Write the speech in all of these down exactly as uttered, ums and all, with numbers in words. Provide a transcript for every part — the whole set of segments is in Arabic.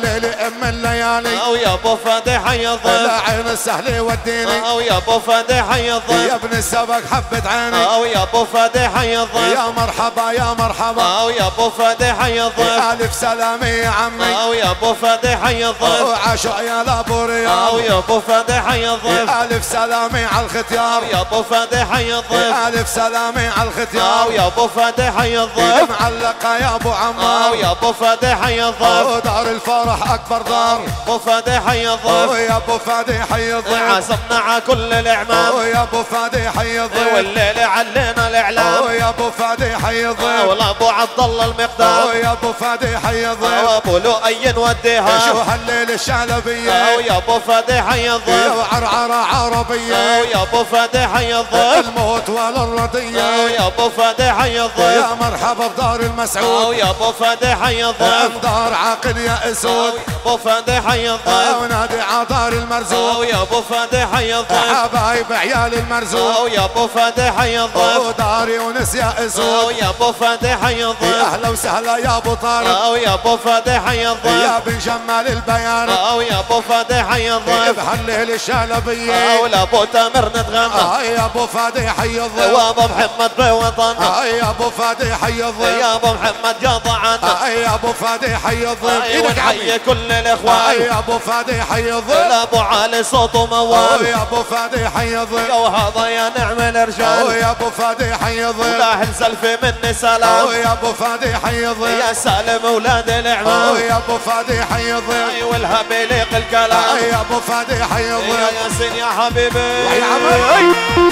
الليل ام الليالي ويا ابو فادي حي الضيف العين السهل وديني ويا ابو فادي حي الضيف يا ابن السبق حبة عيني ويا ابو فادي حي الضيف يا مرحبا يا مرحبا ويا ابو فادي حي الضيف الف سلامي يا عمي ويا ابو فادي حي الضيف وعاشوا يا لابو رياض ويا ابو فادي حي الضيف الف سلامي على الختيار يا ابو فادي حي الضيف الف سلامي على الختيار ويا ابو فادي حي الضيف معلقه يا ابو عمار ويا ابو فادي حي الضيف ودار الفرح اكبر دار ابو فادي حي الضيف ويا ابو فادي حي الضيف عزمنا على كل الاعمام ويا ابو فادي حي الضيف والليل علينا الاعلام ويا ابو فادي حي الضيف ولا ابو عبد الله المقدام ويا ابو فادي حي الضيف وابو لؤي نوديها شو هالليل الشعلبيه ويا ابو فادي حي الضيف وعرعره عربيه ويا ابو فادي حي الضيف الموت ولا الرضيه ويا ابو فادي حي الضيف يا مرحبا بدار المسعود ويا ابو فادي حي الضيف دار عاقل يا اسود ابو فادي حي الضيف ونادي عطار المرزوق ويا ابو فادي حي الضيف حبايب عيال المرزوق ويا ابو فادي حي الضيف ودار يونس يا اسود ويا ابو فادي حي الضيف اهلا وسهلا يا ابو طارق ويا ابو فادي حي الضيف يا بن جمال البيان ويا ابو فادي حي الضيف بهالليل الشالبيه ولا ابو تامر نتغنى يا ابو فادي حي الضيف وابو محمد بوطن يا ابو فادي حي الضيف يا ابو محمد قطعنا يا ابو فادي حي الضيف ونحيي كل الاخوان يا ابو فادي حي الضيف ابو علي صوته موال يا ابو فادي حي الضيف وهذا يا نعم الرجال يا ابو فادي حي الضيف لا زلفي مني سلام يا ابو فادي حي الضيف يا سالم اولاد الاعمام يا ابو فادي حي الضيف والهب يليق الكلام يا ابو فادي حي الضيف يا ياسين يا حبيبي يا عمي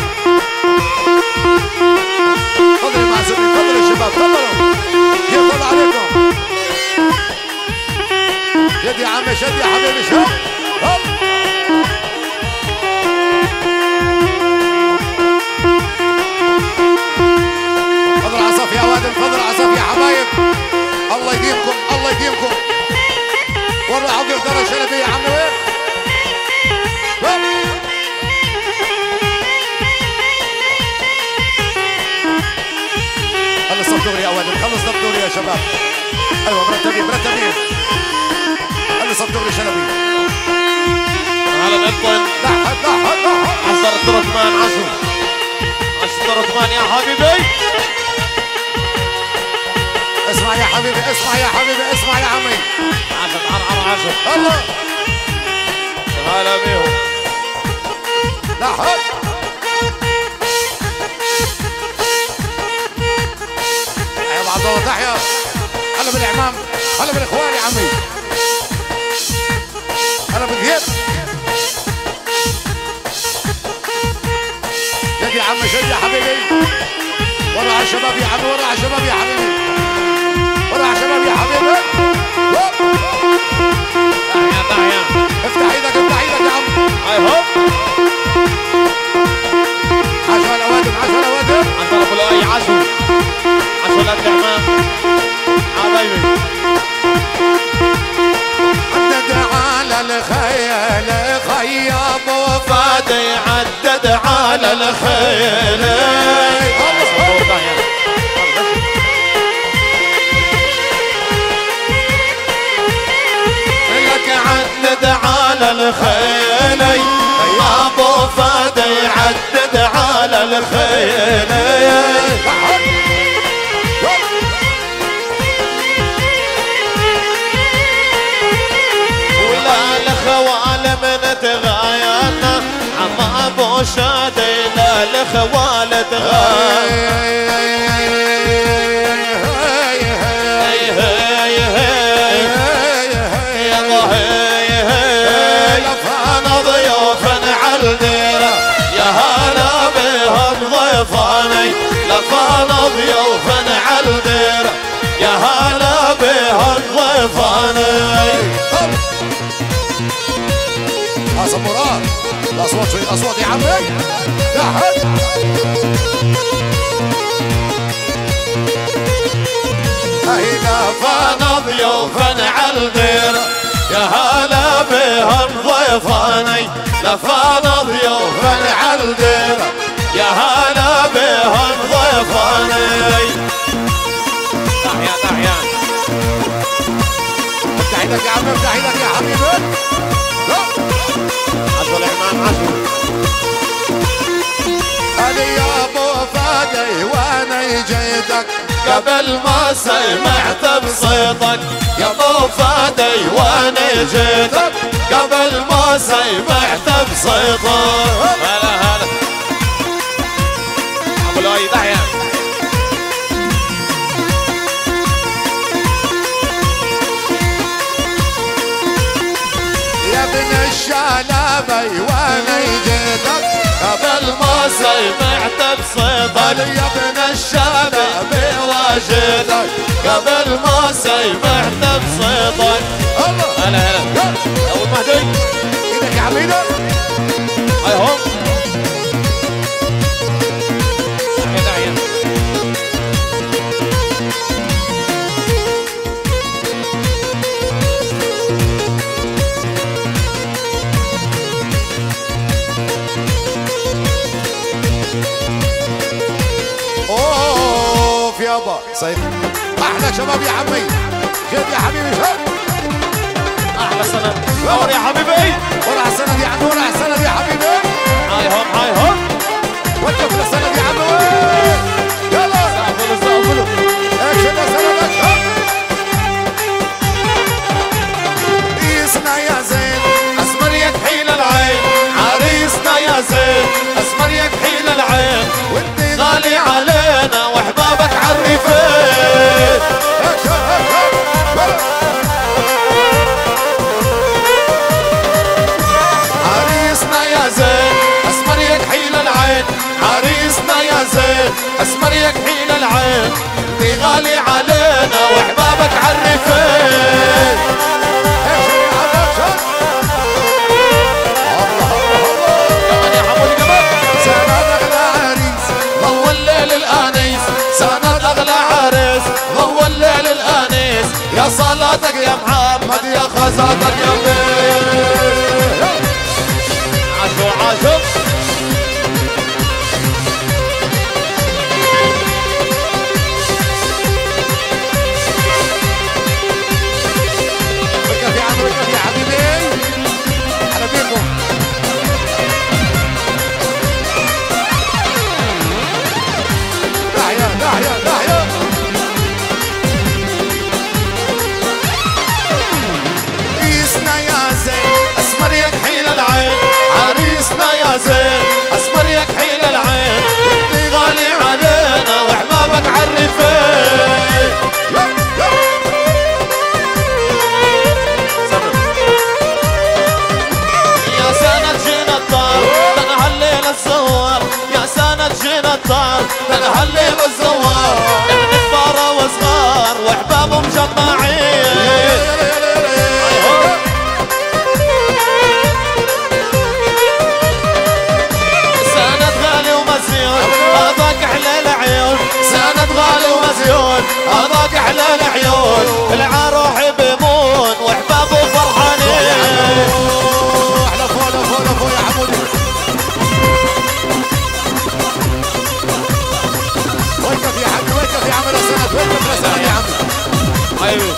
تفضلوا مع زميلي تفضلوا يا شباب تفضلوا يطلع عليكم شد يا عمي شد يا حبيبي شد هوب تفضل عصف يا وادم تفضل عصف يا حبايب الله يديمكم الله يديمكم ورا عبد الدار الشلبي يا عمي وين خلص الدوري يا وادم خلص الدوري يا شباب ايوه مرتبين مرتبين خلص الدوري شلبي على نبطن لحد لحد لحد عشر تركمان عشر عشر تركمان يا حبيبي اسمع يا حبيبي اسمع يا حبيبي اسمع يا عمي عشر عرعر عشر الله هلا بيهم لحد يا عبد الله تحيا هلا بالاعمام هلا بالاخوان يا عمي هلا بالغياب شد يا عمي شد يا حبيبي ورا على الشباب يا عمي ورا على الشباب يا حبيبي ورا على الشباب يا حبيبي تحيا تحيا افتح ايدك افتح ايدك يا عم هاي هوب عشان الاوادم عشان الاوادم عن طرف الاي عشر عشر الاعمام حبايبي عدد على الخيل خيام فادي عدد على الخيل لك عدد على الخيل يا ابو فادي عدد على الخيل ولا الخوال من تغايانا عم ابو شادي لا الخوال تغايانا لفانا ضيوفا عالدير يا هلا بها ضيفاني حسن مراد الاصوات شوي الاصوات يا عمي لحد هي لفانا ضيوفا عالدير يا هلا بها ضيفاني لفانا ضيوفا عالدير يا هلا بهم ضيفاني تحيا تحيا افتح ايدك يا عم افتح ايدك يا حبيبي. عشو العمام عشو. علي يا ابو فادي وانا جيتك قبل ما سمعت بصيتك يا ابو فادي وانا جيتك قبل ما سمعت بصيتك. هلا هلا ابو لؤي دحية يا ابن الشلبي وانا جيتك قبل ما سمعت بصيتك. يا ابن الشلبي واجدك قبل ما سمعت بصيتك. الله هلا هلا ابو مهدي ايدك يا حبيبي. هاي هم دحية دحية اوف يابا صيف احلى شباب يا عمي. جد يا حبيبي شوف احلى سند دور يا حبيبي. ورع السند يا عمي ورع السند يا حبيبي. هاي هم هاي هم وقف للسند يا عمي يلا استقبلوا استقبلوا اكشن السند اكشن. قيسنا يا زين اسمر يكحيل العين عريسنا يا زين اسمر يكحيل العين وانت غالي علينا واحبابك عرفين. اكشن اكشن. عريسنا يا زين اسمر يكحيل العين عريسنا يا زين اسمر يكحيل العين انت غالي علينا واحبابك عرفين. اكشن يا عم اكشن. كمان يا حمود كمان سند اغلى عريس ضو الليل الانيس سند اغلى عريس ضو الليل الانيس يا صلاتك يا محمد يا خزاتك يا بيه. عاشو عاشو وقف يا عم وقف يا حبيبي. على بيكم داعية داعية داعية. عريسنا يا زين اسمر يكحيل العين عريسنا يا زين اسمر يكحيل العين انت غالي علينا واحبابك عرفين. يا سند جينا الدار انا هالليل الزوار يا سند جينا الدار انا هالليل الزوار احنا كبار وصغار واحباب مجمعين. سند غالي ومزيون هذاك احلى العيون سند غالي ومزيون هذاك احلى العيون العروح بيمون واحبابه فرحانين. احلى فولا فولا فولا يا حمودي. وقف يا حبيبي وقف يا عم السند وقف السند يا عم. ايوه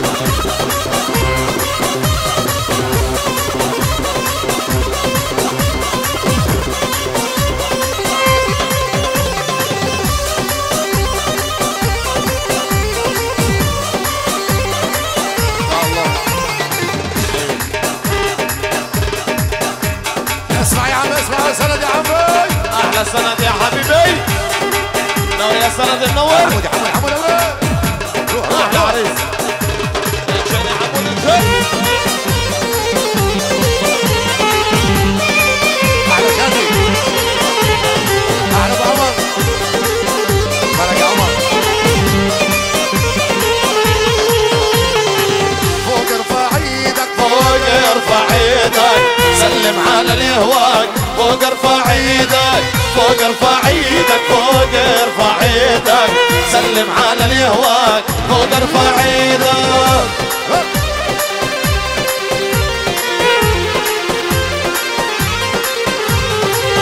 اسمع يا عم اسمع السند يا عمي. احلى سند يا حبيبي. نور يا سند النور حمودي حمودي حمودي روح روح احلى عريس. انشد يا حمود انشد. احلى شادي احلى ابو عمر. مالك يا عمر. فوق ارفع ايدك فوق ارفع ايدك سلم على اليهواك فوق ارفع ايدك فوق ارفع ايدك فوق ارفع ايدك سلم على اليهواك فوق ارفع ايدك.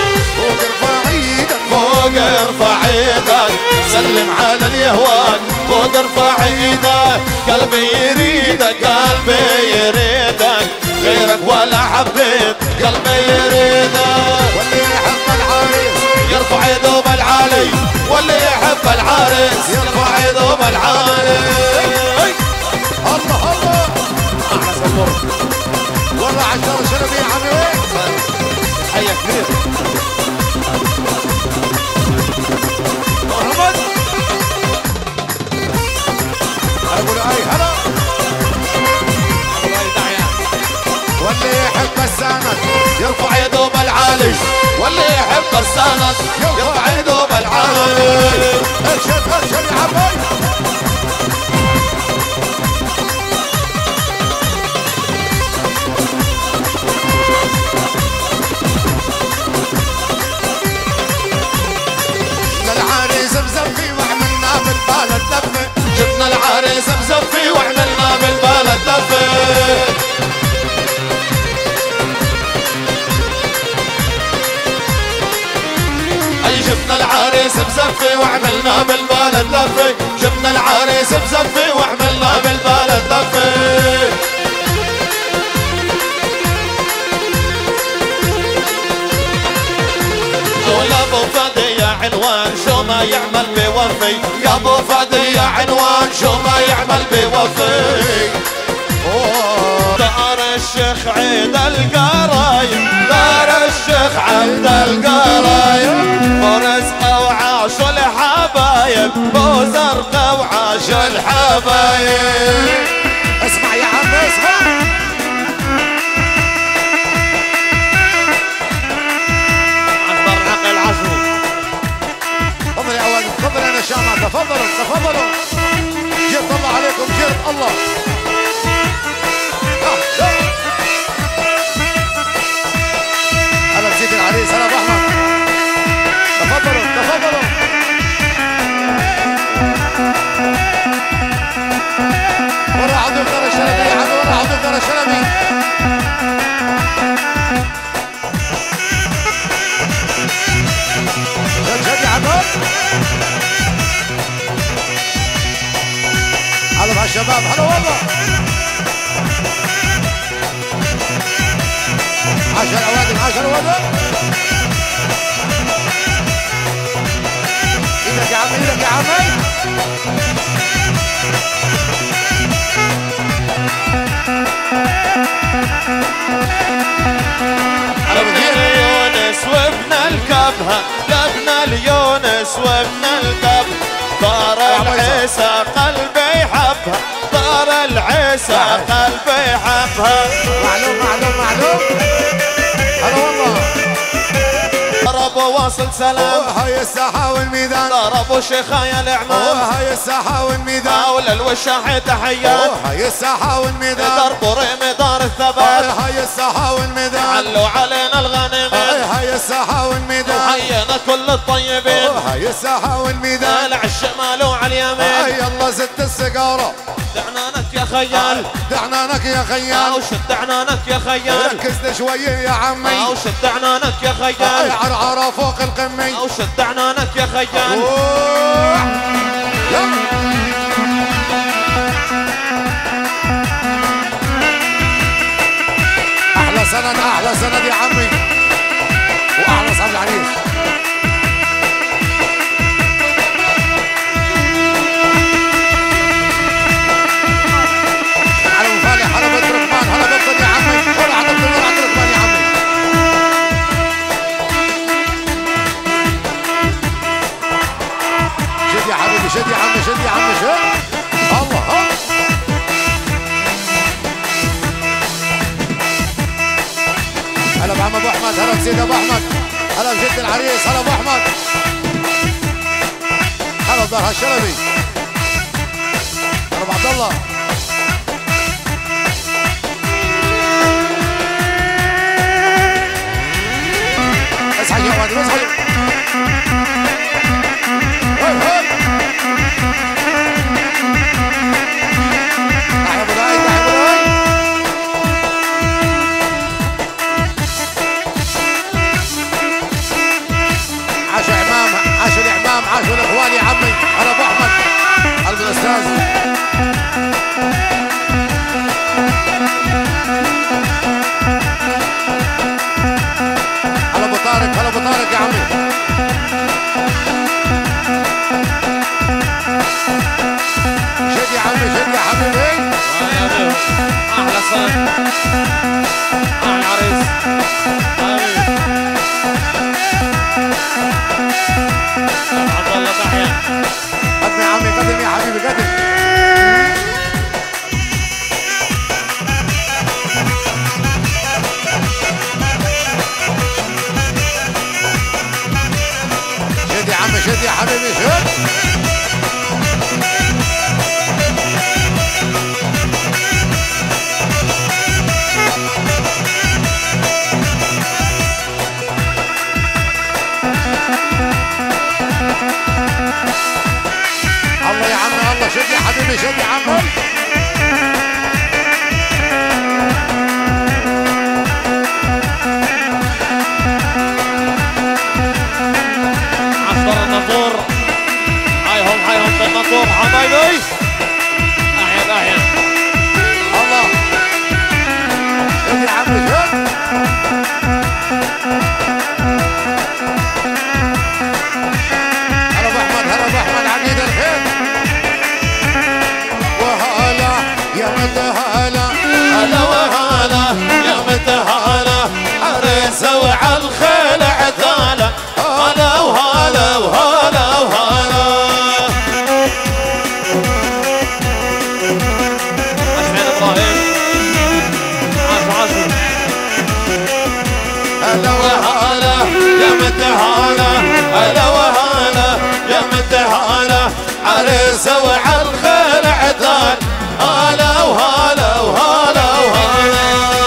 فوق ارفع ايدك فوق ارفع ايدك سلم على اليهواك فوق ارفع ايدك قلبي يريدك قلبي يريدك غيرك ولا حبيت قلبي يريدك واللي يحب العريس يرفع يده بالعالي واللي يحب العريس يرفع يده بالعالي الله الله احلى سمر والله عشرة شنبي يا عمي وين حيا كبير محمد اقول اي هلا واللي يحب السند يرفع يده بالعالي واللي يحب السند يرفع يده بالعالي ارشد ارشد يا عمي العريس مزفي وعملنا بالبلد لفه جبنا العريس مزفي وعملنا بالبلد لفه اي جبنا العريس مزفي وعملنا بالبلد لفه جبنا العريس مزفي وعملنا بالبلد لفه يا ابو فادي يا عنوان شو ما يعمل بيوفي يا ابو فادي يا عنوان شو ما يعمل بيوفي دار الشيخ عيد القرايب دار الشيخ عبد القرايب ورزقه وعاش الحبايب بوزرقه وعاش الحبايب اسمع يا عم اسمع تفضل يا اولاد تفضل يا نشامة تفضلوا تفضلوا جيت الله عليكم جيت الله هلا بزيد العريس هلا ابو احمد تفضلوا تفضلوا ورا عضو دار الشلبي يا عمي ورا عضو دار الشلبي جد يا عمر هلا بهالشباب هلا والله عشر اوادم عشر اوادم ايدك يا عمي ايدك يا عمي ابن يونس وابن الكبهة ابن اليونس وابن الكبهة دار العيسى قلبي حبها دار العيسى قلبي حبها معلوم معلوم معلوم هلا والله ضربوا واصل سلام هاي الساحة والميدان ضربوا شيخايا الاعمام هاي الساحة والميدان حول الوشاح تحيات هاي الساحة والميدان ضربوا ريم دار الثبات هاي الساحة والميدان علوا علينا الغنيمين هاي الساحة والميدان وحيينا كل الطيبين هاي الساحة والميدان طالع الشمال وعلى اليمين هاي الله زدت السيجارة دعنانك يا خيال دعنانك يا خيال وشد دعنانك يا خيال ركزنا شوية يا عمي وشد دعنانك يا خيال عرعرة فوق القمي وشد دعنانك يا خيال احلى سند احلى سند يا عمي واحلى اصحاب العريس على مفالح هلا بدركمان هلا بطل يا عمي هلا على بطل على دركمان يا عمي شد يا حبيبي شد يا عمي شد يا عمي شد الله ها هلا بعم ابو احمد هلا بزيد ابو احمد هلا بجد العريس هلا ابو احمد هلا بدار هالشلبي هلا ابو عبد الله اصحى يا واد اصحى هاي هاي احلى ابو رايد احلى ابو رايد عاشوا عمام عاشوا الاعمام عاشوا الاخوان يا عمي هلا ابو احمد قلب الاستاذ عريس عبد الله تحيا قدم يا عمي قدم يا حبيبي قدم. شد يا عمي شد يا حبيبي شد. الله يا عمي الله شد يا حبيبي شد يا عمي. عصر النافور هايهم هايهم بالنافور حبايبي احيا احيا الله شد يا عمي شد. هلا ابو احمد هلا ابو احمد عقيد الخير. وهلا يا متى هلا هلا وهلا يا متى هلا عريس وعلى الخيل عتاله هلا وهلا وهلا وهلا اسمعنا ابراهيم عاشوا عاشوا هلا وهلا يا متى هلا هلا وهلا يا متى هلا عريس وعلى الخيل عتال هلا وهلا وهلا وهلا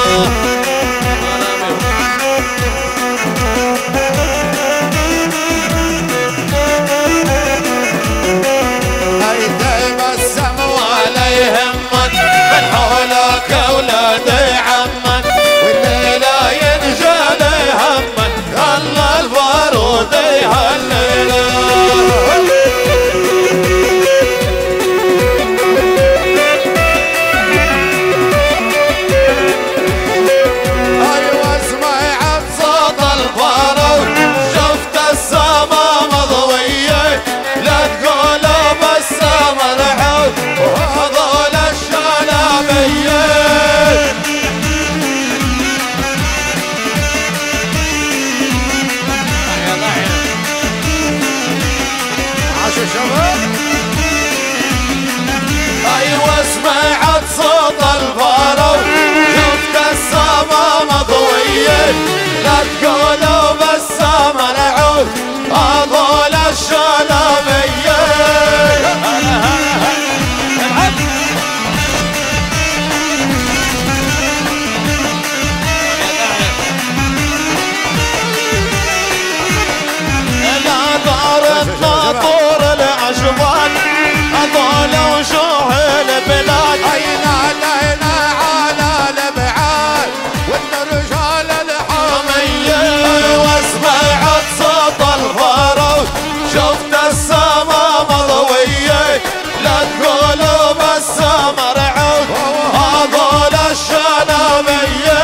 هاي تبسم ولا يهمك من حولك اولاد عمك والليله ينجل همك الله البارود هالليله ايوه اسمعي صوت البارود شفت السما مضويه لا تقولوا بالسما العود وهذول الشلابيه عاشوا الشباب. ايوه سمعت صوت البارود شفت السما مضويه لا تقولوا بالسما العود هذول الشلابيه هلا هلا العب لا دار الناطور العشبان هذول وشوه البلاد اينا لينا على الابعاد والرجال الحاميه. واسمعت صوت البارود شفت السما مضويه لا تقولوا بالسما رعود هذول الشلابيه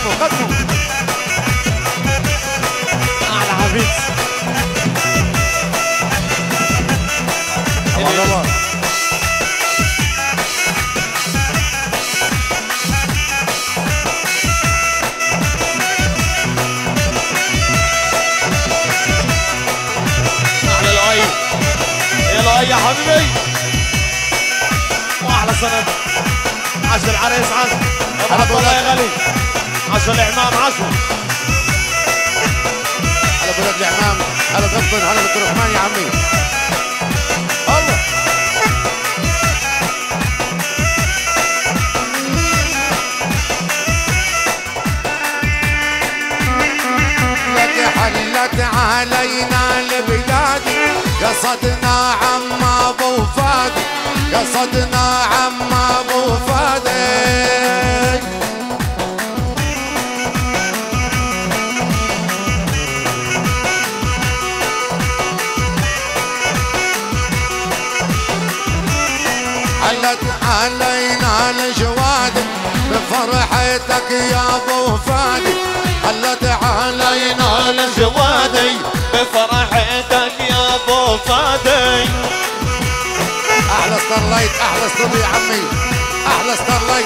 قدموا قدموا احلى حبيب الله احلى لؤي يا لؤي يا حبيبي واحلى سند عشر العريس عشر هلا الله يا غالي عشر العمام عشر هلا بولاد العمام هلا بقطن هلا بنت الرحمن يا عمي الله لك حلت علينا البلاد قصدنا عم ابو فادي قصدنا عم ابو فادي حلت علينا الجواد بفرحتك يا ابو فادي حلت علينا الجوادي بفرحتك يا ابو فادي احلى ستارلايت احلى ستار يا عمي احلى ستارلايت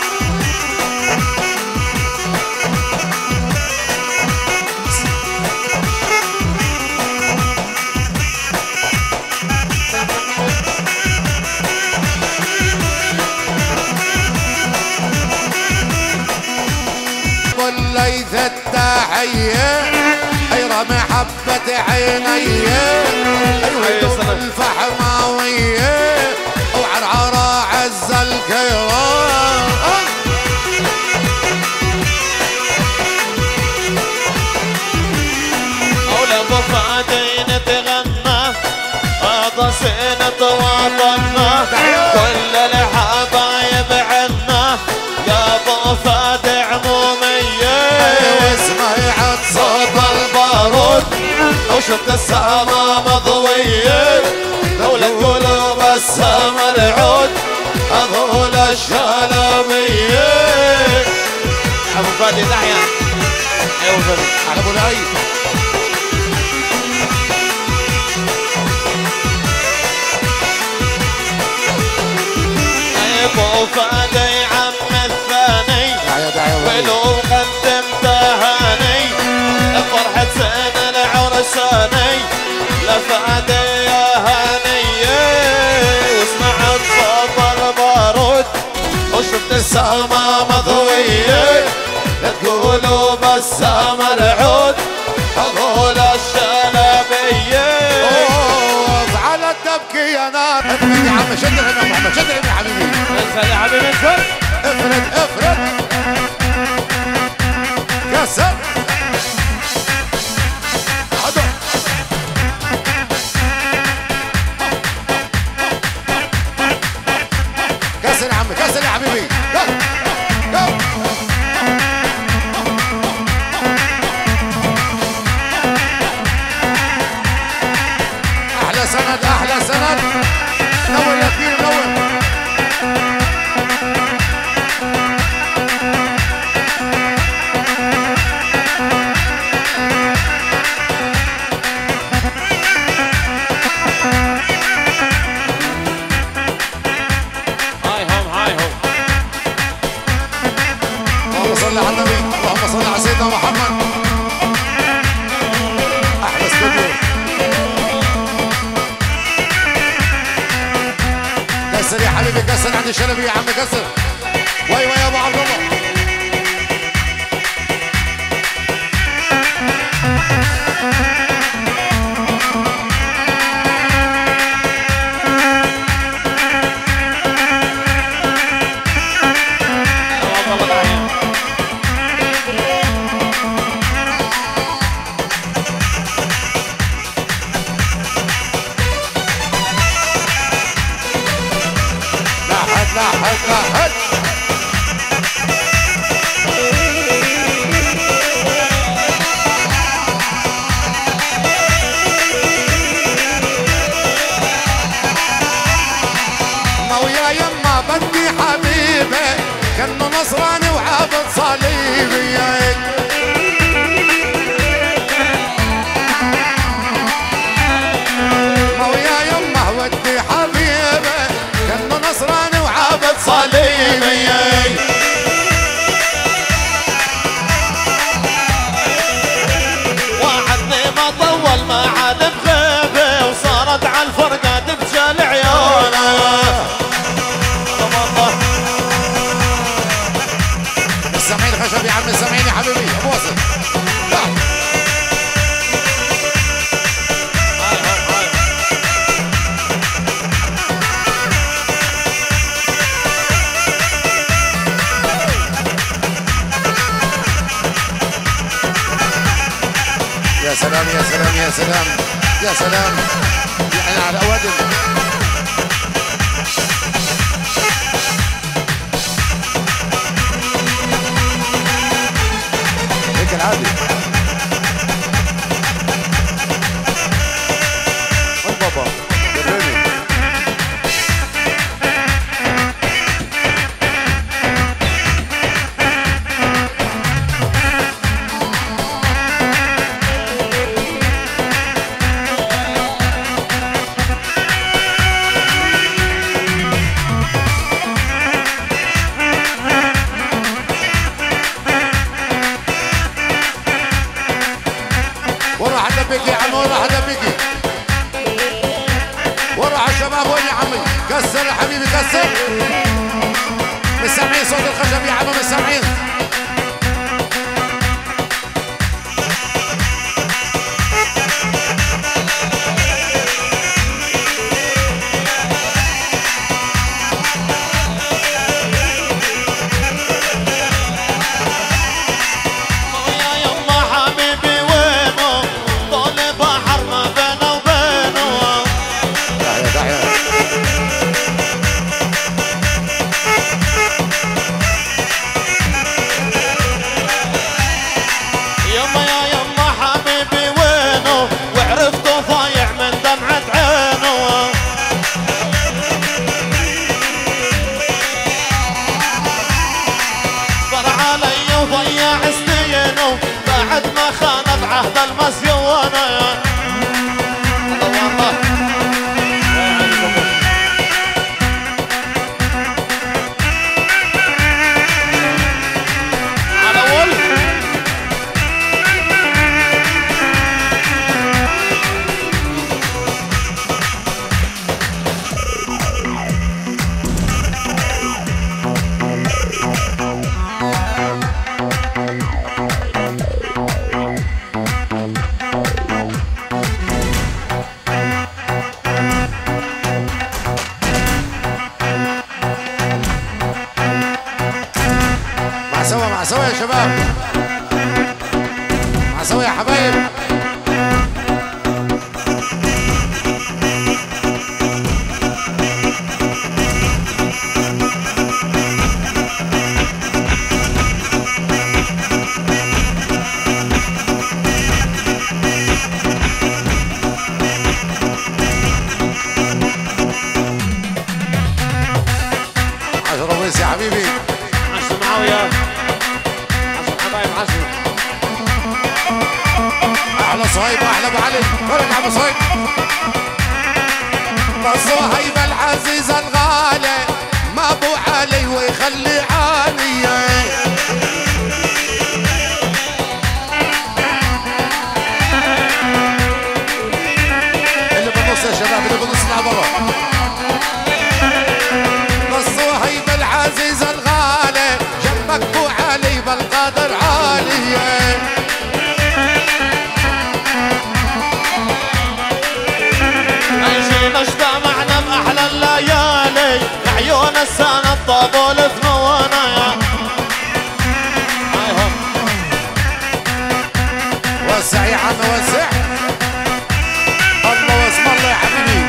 والليث التحية حيرة محبة عيني ايوه الفحماوية وعرعرة عز الكرام أولى أبو فادي نتغنى هذا سنة وطننا كل الحبايب عنا يا أبو فادي عمومية واسمعت صوت البارود وشفت السما مضوية دولة قلوب السما العود هذول الشلبية أبو فادي تحيا أيوة فادي على ابو العيد ابو فادي عم الثاني ولو قدم تهاني فرحة سنة العرساني لفادي يا هانية وسمعت صوت البارود وشفت السما مضوية لا تقولوا بالسما العود هذول الشلبية اوف على التبكي يا نار افرد يا عم شد الهم يا محمد شد الهم يا حبيبي انزل يا حبيبي انزل افرد افرد كسر عدو كسر يا عم كسر يا حبيبي يلا يلا احلى سند احلى سند نور يا كبير نور هاي هم هاي هم اللهم صل على النبي اللهم صل على سيدنا محمد احلى استوديو كسر يا حبيبي كسر عند الشلبي يا عم كسر وي وي يا ابو عبد الله لاحد لاحد لاحد ما ويا يما بدي حبيبي كانه نصراني وعابد صليبي يا سلام يا سلام يا سلام يا سلام يعني على الأوادم. هيك العادي. البابا وريني. بيكي يا عمي ورا حدا بيكي ورا على الشباب. وين يا عمي؟ كسر يا حبيبي كسر. مش سامعين صوت الخشب يا عمي؟ مش سامعين. عهد المسيونة على ولد سوا مع سوا يا شباب، مع سوا يا حبايب. عشرة ونص يا حبيبي. عشرة معاوية، احلى صهيب واحلى ابو علي. فرق يا ابو صهيب. صهيب العزيز الغالي ما ابو علي ويخلي عاليه. اللي بالنص يا شباب، اللي بالنص اطلع برا. صهيب العزيز الغالي جنبك ابو علي بالقدر عاليه. اجتمعنا بأحلى الليالي عيون السنة الطابول ثمونا. وسع يا عم وسع. الله واسم الله يا حبيبي.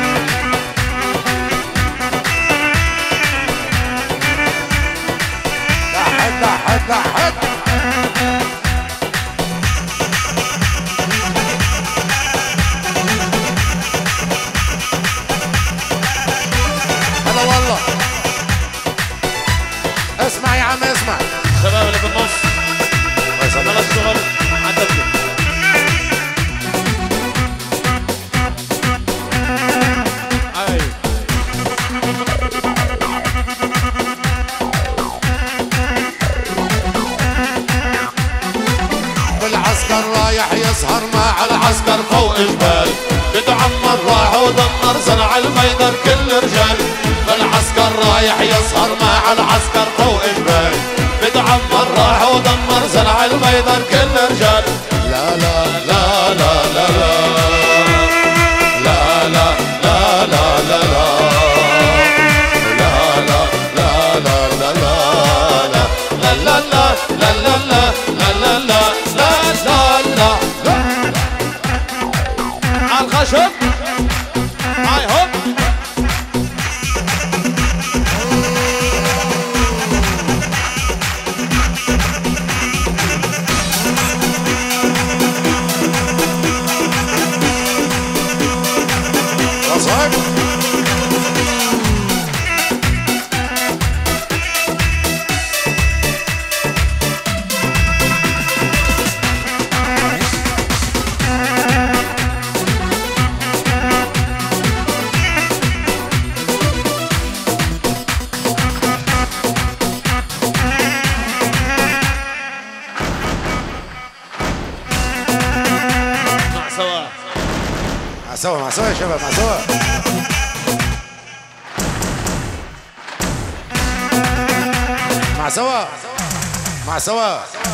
لحد لحد لحد. والله اسمع يا عم اسمع. الشباب اللي بالنص خلص شغل عدبكم. اي بالعسكر رايح يسهر مع العسكر فوق جبال بتعمر راح ودمر زرع الميدان كل رجال. العسكر رايح يسهر مع العسكر فوق جبال بتعمر راح ودمر زرع الميدان كل رجال. لا لا لا لا لا لا لا لا لا لا لا لا لا لا شوف هاي هوب وصل سوا مع سوا يا شباب مع سوا مع سوا مع سوا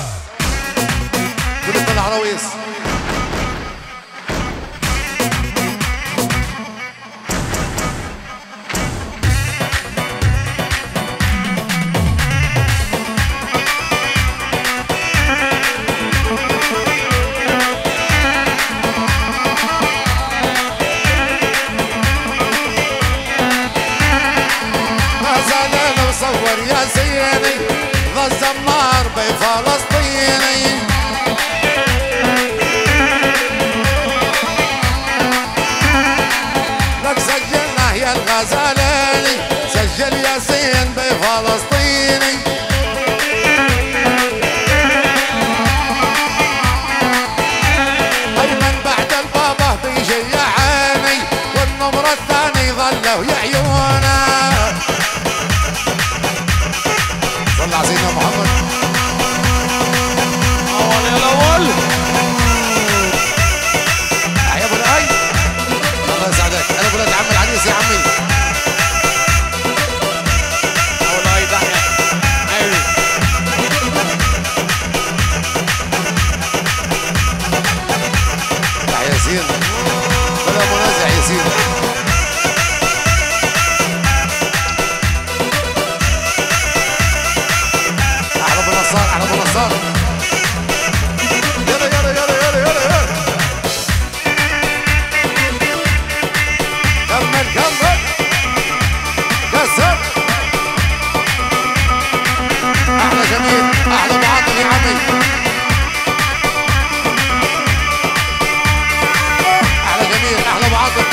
كل طلع رويس يا زيني ذا الزمار بفلسطيني لك سجلنا يا الغزالاني سجل ياسين بفلسطيني ايمن بعد البابا بيجي يا عيني والنمر الثاني ظلوا يعيونا صلى على سيدنا محمد اول يا الاول يا ابو الاي الله يسعدك انا ولاد عم العريس يا عمي اول الاي تحيا ايوه تحيا ياسين بلا منازع ياسين على ابو نصار يلا يلا يلا يلا يلا يلا كمل كمل كسر احلى جميل احلى ابو عاطف يا عمي احلى جميل احلى ابو عاطف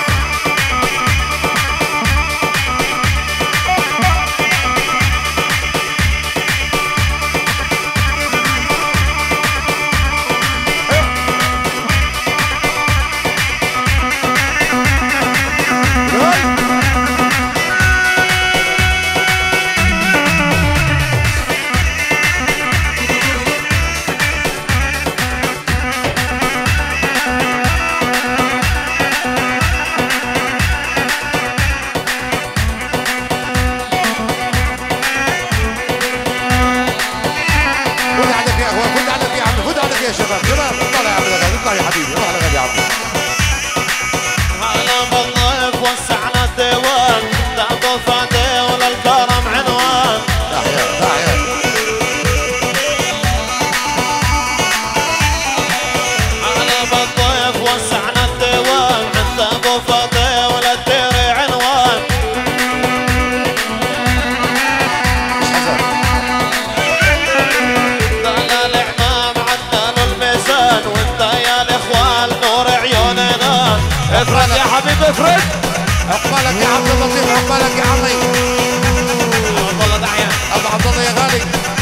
افرد يا حبيبي افرد عقبالك يا عبد اللطيف عقبالك يا عمي عبد الله دعيان ابو عبد الله يا غالي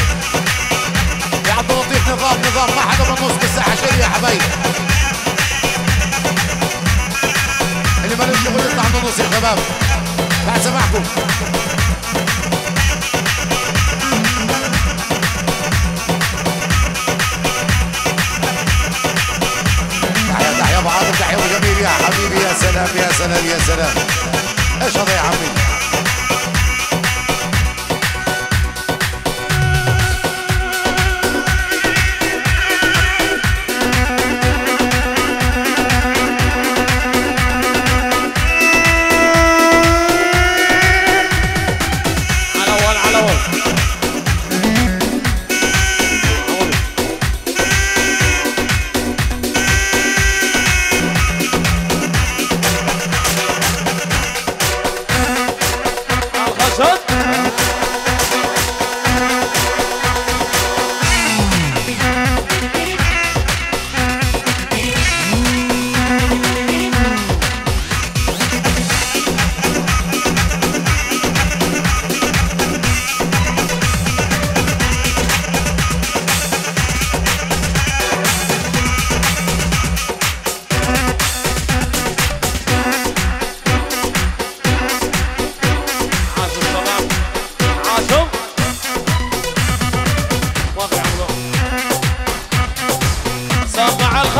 يا عبد اللطيف نظام نظام ما حدا بالنص بالساعه شيء يا حبايبي اللي مالوش شغل يطلع من النص يا شباب بعد سماعكم تحيا ابو عاطف تحيا ابو جميل يا حبيبي يا سلام يا سلام يا سلام ايش هذا يا عمي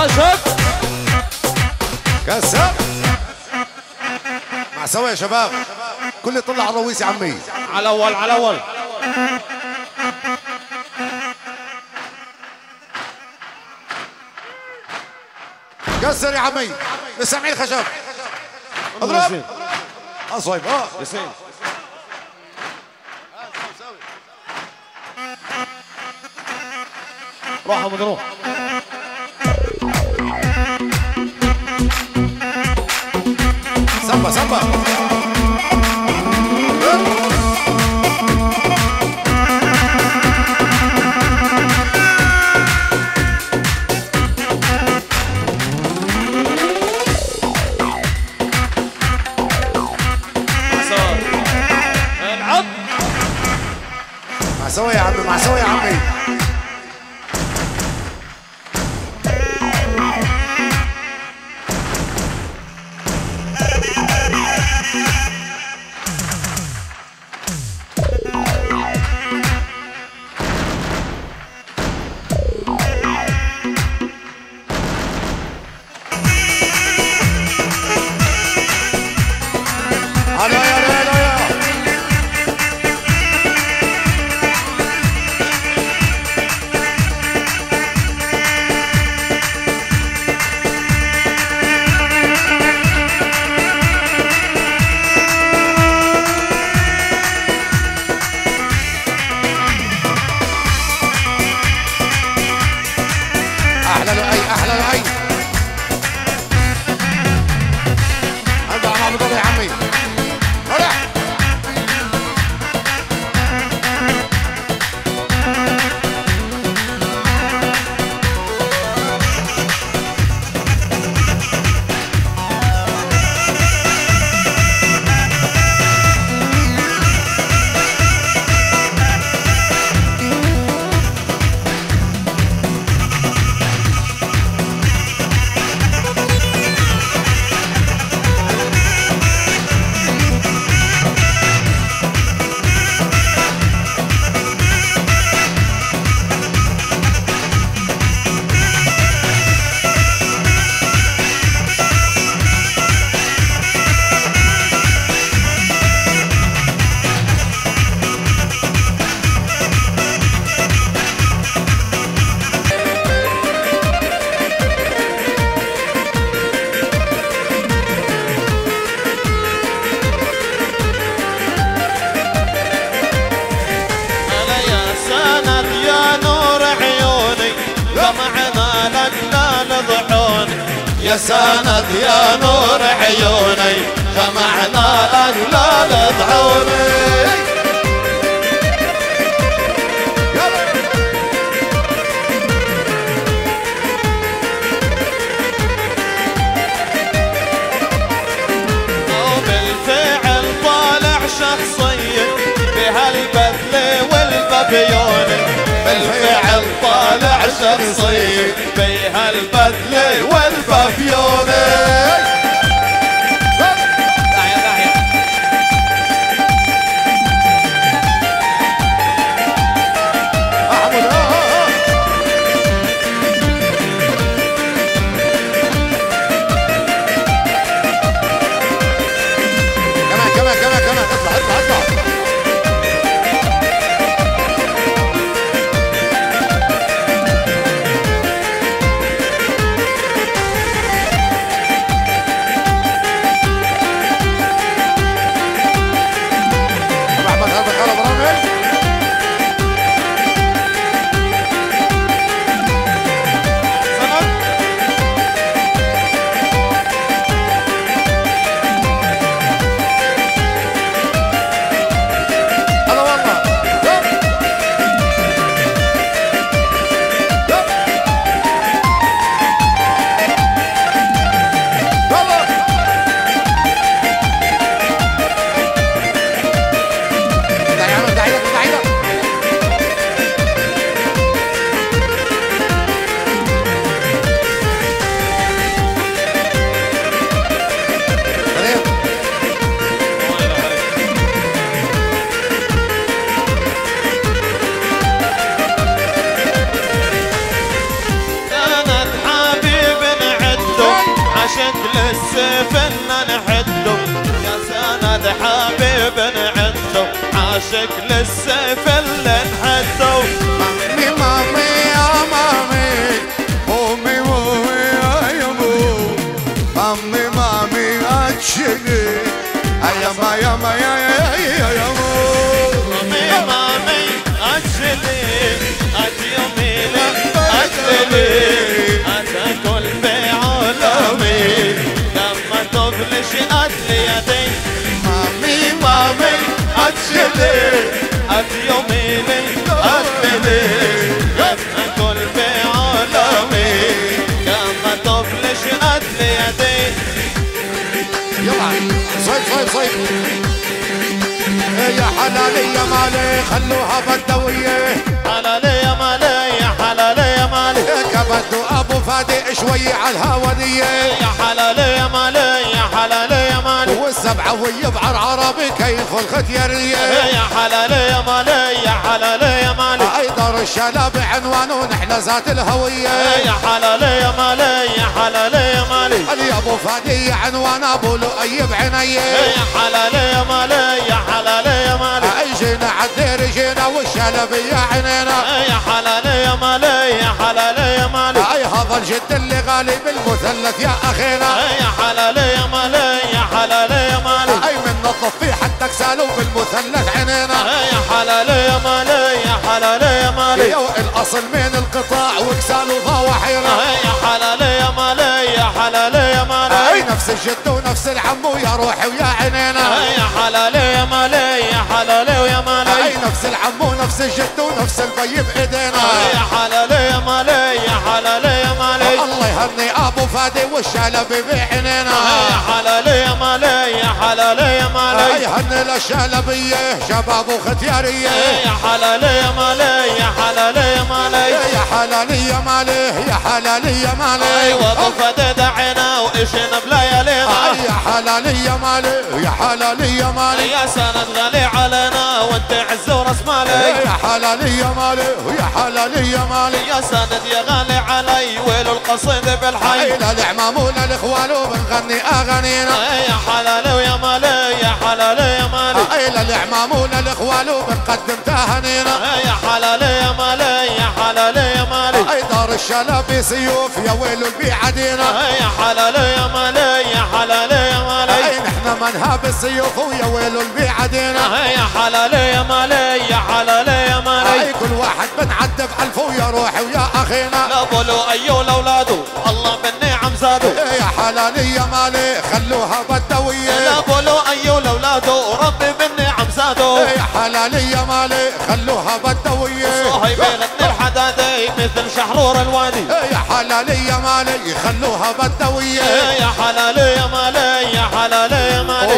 الخشب كسر مع سوا يا شباب. كل يطلع على الرويس يا عمي. على اول على اول. كسر يا عمي. لسامعين الخشب. اضرب. اصويب اه ياسين. روح ابو روح. سمبا سمبا. العب. مع سوا يا عمي مع سوا يا عمي. احلى لؤي احلى لؤي. ارجع مع ابو ضل يا عمي. طلع. يا سند يا نور عيوني جمعنا الهلال بعوني. وبالفعل طالع شخصية بهالبذلة والبابيوني. بالفعل طالع شخصية بهالبذلة والبابيوني. كمان كمان كمان اطلع اطلع اطلع. سيف نحده يا سند حبيب نعده عاشق للسيف اللي نحده مامي مامي يا مامي أمي أمي يا أبو مامي مامي أتشقي أيما يما يا يا يا يا مامي مامي أتشقي أتيومي أتلي أتاكل بعالمي لما تفلش أتلي يدي مامي مامي أتشقي أتيومي أتلي أتاكل بعالمي لما تفلش أتلي يدي يلا صيد صيد صيد يا حلالي يا مالي خلوها بدوية حلالي يا مالي يا حلالي يا مالي كبدو ابو فادي شوي على الهاودية يا حلالي يا مالي يا حلالي يا مالي والسبعة ويبعر عربي كيف الختيارية يا حلالي يا مالي يا حلالي يا مالي ايضا الشلاب عنوانه نحن ذات الهوية يا حلالي يا مالي يا حلالي يا مالي علي ابو فادي عنوان ابو لؤي بعينيه يا حلالي يا مالي يا حلالي يا مالي جينا عالدير جينا والشلب يا عينينا يا حلالي يا مالي يا حلالي يا مالي اي هذا الجد اللي غالي بالمثلث يا اخينا يا حلالي يا مالي يا حلالي يا مالي اي من نطفي حتى كسالوا بالمثلث عينينا يا حلالي يا مالي يا حلالي يا مالي يا الاصل من القطاع وكسالوا ضواحينا يا حلالي يا مالي يا حلالي يا مالي اي نفس الجد ونفس العم ويا روحي ويا عينينا يا حلالي يا مالي يا حلالي ويا مالي اي نفس العم ونفس الجد ونفس البي بايدينا يا حلالي يا مالي يا حلالي يا مالي الله يهني ابو فادي والشلب بعينينا يا حلالي يا مالي يا حلالي يا مالي اي هني للشلبيه شباب وختياريه يا حلالي يا مالي يا حلالي يا مالي يا حلالي يا مالي يا حلالي يا مالي ايوه ضفت دعينا وإشنا بليالينا يا حلالي يا مالي يا حلالي يا مالي يا سند غالي علينا وانت عز وراس مالي يا حلالي يا مالي يا حلالي يا مالي يا سند يا غالي علي ويل القصيد بالحي لا العمام ولا الاخوان وبنغني اغانينا يا حلالي ويا مالي يا حلالي يا مالي لا العمام ولا الاخوان وبنقدم تهانينا يا حلالي يا مالي يا حلالي يا مالي اي دار الشلب سيوف يا ويل البيعدينا يا حلالي يا مالي يا حلالي يا مالي اي نحن منهاب السيوف ويا ويل البيعدينا يا حلالي يا مالي يا حلالي يا مالي اي كل واحد بنعدب الف ويا روحي ويا اخينا لا بلو ايو لاولاده الله بالنعم زادوا يا حلالي يا مالي خلوها بدويه لا بلو ايو لاولاده ربي بالنعم زادوا يا حلالي يا مالي خلوها بدويه صاحي بيغني الحدادي مثل شحرور الوادي يا حلالي يا مالي خلوها بدويه يا حلالي يا مالي يا حلالي يا مالي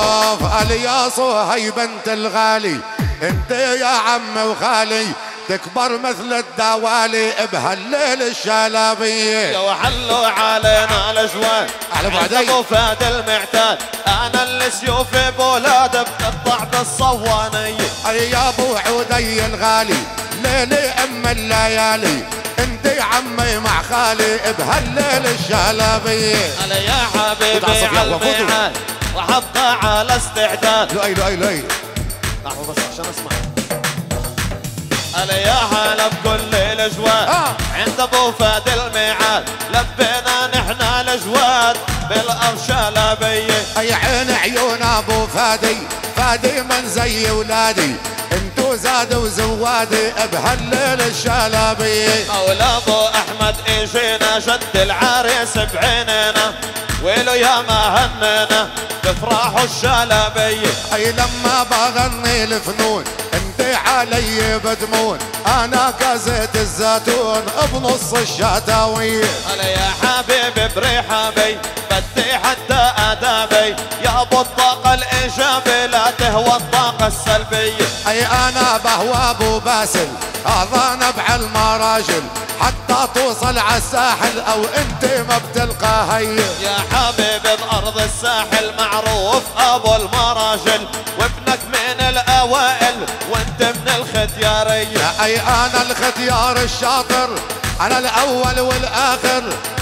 اوف الياس هي بنت الغالي انت يا عم وخالي تكبر مثل الدوالي بهالليل الشلبيه يا وحلوا علينا الاجواد على بعدي ابو فهد المعتاد انا اللي سيوفي بولاد بتقطع بالصوانيه يا ابو عودي الغالي ليلي ام الليالي انت يا عمي مع خالي بهالليل الشلبيه هلا يا حبيبي على الميعاد وحطها على استعداد لؤي لؤي لؤي لحظه بس عشان اسمع هلا يا هلا بكل الاجواد آه. عند ابو فهد الميعاد لبينا نحن الاجواد بالارشلبيه اي عين عيون ابو فادي فادي من زي ولادي انتو زاد وزوادي بهالليل الشلبيه مولا ابو احمد اجينا جد العريس بعيننا ويلو يا ما هننا بفرح الشلبيه اي لما بغني الفنون انت علي بدمون انا كازيت الزيتون بنص الشتاويه هلا يا حبيبي برحابي بدي حتى ادابي يا ابو الطاقه الايجابي لا تهوى الطاقه السلبيه اي انا بهوى ابو باسل هذا نبع المراجل حتى توصل على الساحل او انت ما بتلقى هي يا حبيبي بارض الساحل معروف ابو المراجل وابنك من الاوائل وانت من الختياريه اي انا الختيار الشاطر انا الاول والاخر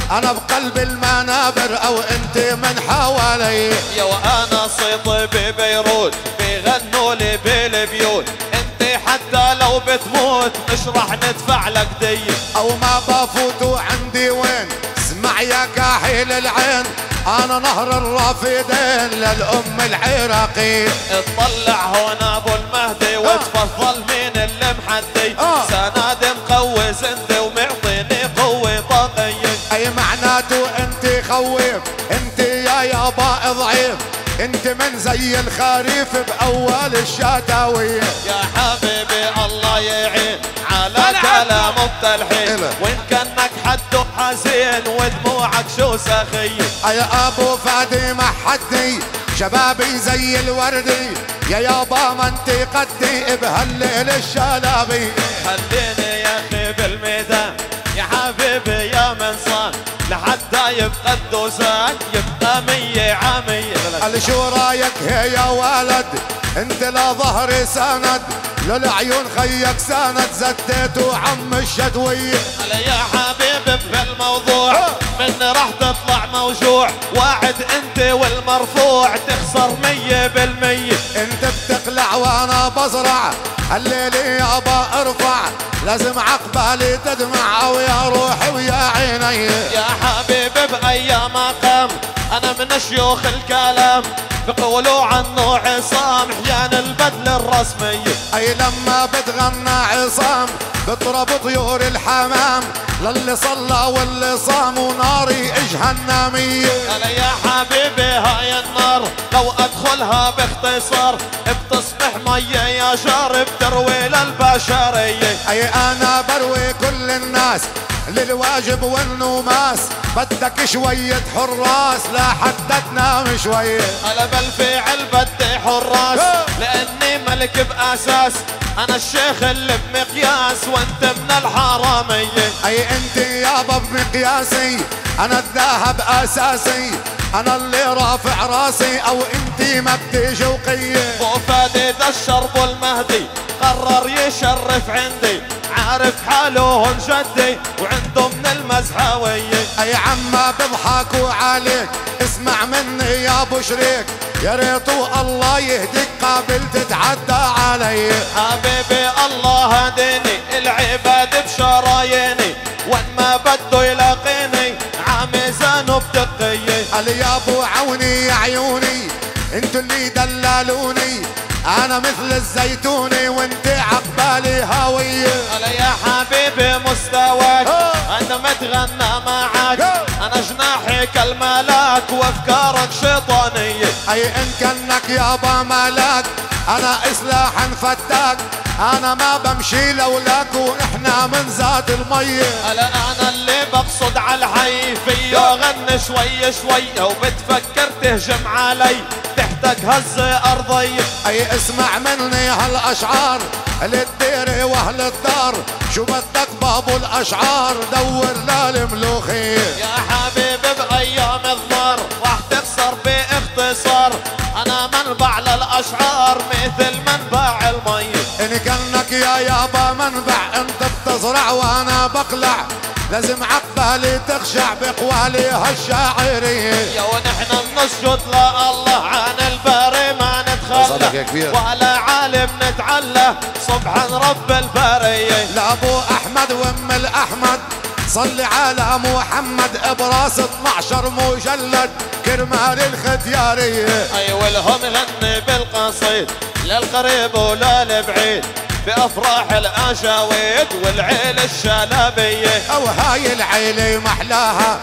انا بقلب المنابر او انت من حوالي. يا وانا صيت ببيروت بيغنوا لي بالبيوت، انت حتى لو بتموت مش راح ندفع لك دي. او ما بفوت عندي وين اسمع يا كاحل العين، انا نهر الرافدين للام العراقي. اطلع هون ابو المهدي وتفضل مين اللي محدي، آه. سناد مقوي زندي ومعطيني قوة طاقية. اي معناته انت خويف، انت يا يابا ضعيف، انت من زي الخريف باول الشتاوية. يا حبيبي الله يعين على كلام التلحين، وان كانك حد حزين ودموعك شو سخية. يا ابو فادي ما حدي شبابي زي الوردي، يا يابا ما انت قدي بهالليل الشلابي. خليني يا اخي بالميدان يا حبيبي يا منصان، لحتى يبقى الدوسان يبقى مية عامية. قال شو رايك هي يا ولد، انت لا ظهري سند، للعيون خيك سند زديته عم الشدوية. هلا يا حبيبي بهالموضوع من راح تطلع موجوع، واعد انت والمرفوع تخسر مية بالمية. انت بتقلع وانا بزرع الليل يابا ارفع، لازم عقبالي تدمع او يا روحي ويا عيني. يا حبيبي بايام قام انا من شيوخ الكلام، بقولوا عنه عصام حيان البدل الرسمية. اي لما بتغنى عصام بضرب طيور الحمام، للي صلى واللي صام وناري جهنمية. هلا يا حبيبي هاي النار لو ادخلها باختصار بتصبح مية يا شارب تروي للبشرية. اي انا بروي كل الناس للواجب والنوماس، بدك شوية حراس لحتى تنام شوية. هلا بالفعل بدي حراس لاني ملك باساس، انا الشيخ اللي بمقياس وانت من الحرامية. اي انت يابا بمقياسي انا الذهب اساسي، انا اللي رافع راسي او انت ما بتجوقية. ابو فادي ذا الشرب المهدي قرر يشرف عندي، عارف حاله جدي وعنده من المزحوية. اي عما بضحكوا عليك اسمع مني يا ابو شريك، يا ريتو الله يهديك قابل تتعدى علي. حبيبي الله هديني العباد بشراييني، وان ما بده يلاقيني عامزانه بتقية. قال يا ابو عوني يا عيوني انتو اللي دلالوني، انا مثل الزيتوني وانت عقبالي هاوية. هلا يا حبيبي مستواك انا متغنى معك، انا جناحي كالملاك وافكارك شيطانية. اي ان كانك يابا ملاك انا اسلاحا فتاك، انا ما بمشي لولاك ونحنا من ذات المية. هلا انا اللي بقصد على الحي فيه غني شوي شوي، وبتفكر تهجم علي تحتك هزة ارضية. اي اسمع مني هالاشعار للديرة واهل الدار، شو بدك بابو الاشعار دور للملوخية. يا حبيبي بايام الضر راح تخسر باختصار، انا منبع للاشعار مثل منبع المي. ان كانك يا يابا منبع انت بتزرع وانا بقلع، لازم عقبالي تخشع بقوالي هالشاعرية. يا ونحن بنسجد لله عن الباري ما نتخلى، وعلى عالم نتعلى سبحان رب البارية. لابو احمد وام الاحمد صلي على محمد براس اثنعش مجلد كرمال الختيارية. اي والهم غني بالقصيد للقريب وللبعيد، بافراح الاشاويد والعيل الشلابية. او هاي العيلة محلاها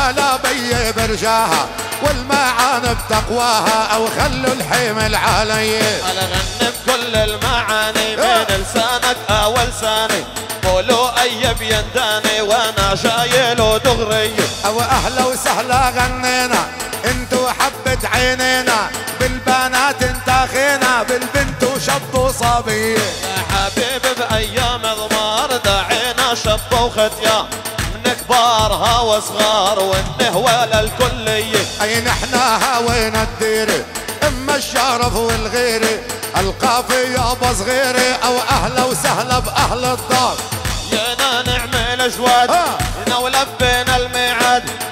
شلابية برجاها، والمعاني بتقواها او خلوا الحمل علي. انا غني بكل المعاني من لسانك او لساني، قولوا اي بينداني وانا شايله دغري. او اهلا وسهلا غنينا انتو حبة عينينا، بالبنات انتاخينا بالبنت وشب وصبي. يا حبيبي بايام ضمار دعينا شب وختيان، من كبارها وصغار والنهوى للكلية. اي نحنا هاوينا الديرة اما الشرف والغيرة، القافي يابا صغيرة او اهلا وسهلا باهل الدار. جينا نعمل جواد آه. ولبينا الميعاد،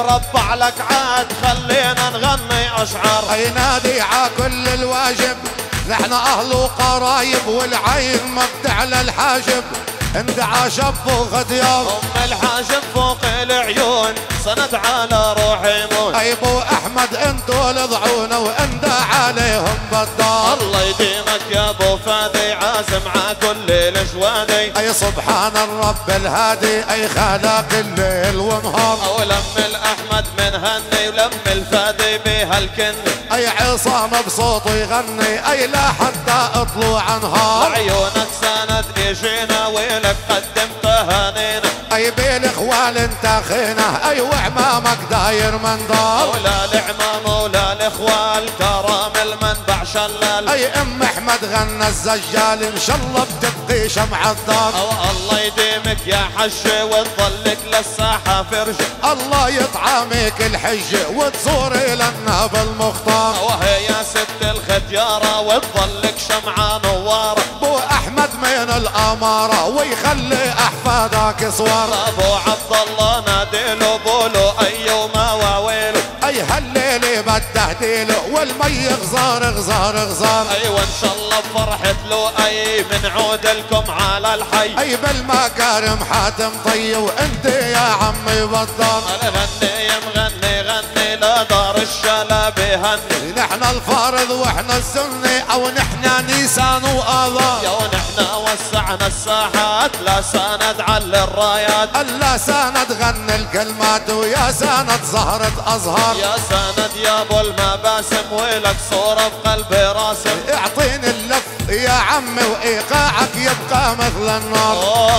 نربع لك عاد خلينا نغني اشعار. اي نادي ع كل الواجب نحن اهل وقرايب والعين ما بتعلى الحاجب اندعى شب وغديار ام الحاجب فوق العيون سند على روحي مون. اي بو احمد انتو لضعونا واندى عليهم بالدار. الله يديمك يا ابو فادي عازم ع كل الجواني. اي سبحان الرب الهادي اي خالق الليل ونهار. ولم الاحمد من هني ولم الفادي بهالكن. اي عصام بصوته يغني اي لا حتى اطلوع نهار. عيونك سند اجينا ولك قدم تهانينا. اي بالاخوال انت خينا اي وعمامك داير من دار. ولا العمام ولا الاخوال كرام المنبع شلال. اي ام احمد غنى الزجال ان شاء الله بتبقي شمع الدار. او الله يديمك يا حجة وتظلك للساحة فرجة. الله يطعمك الحجة وتزوري لنا بالمختار. وهي يا ست الختيارة وتظلك شمعة نوارة. بو احمد من الامارة ويخلي احفادك صور. ابو عبد الله ناديله بولو ايوما واويله. اي هالليلة بده ديله والمي غزار غزار غزار. اي وان شاء الله بفرحة له اي بنعود لكم على الحي. اي بالمكارم حاتم طي وانت يا عمي بالدار. غني مغني غني لدار الشلا بهني. نحن الفارض واحنا السني او نحن نيسان واذار. يا ونحن وسعنا الساحات لا سند على الرايات. الا سند غني الكلمات ويا سند زهرة ازهار. يا سند يا ابو المباسم ولك صورة بقلبي راسم. اعطيني اللف يا عمي وايقاعك يبقى مثل النار.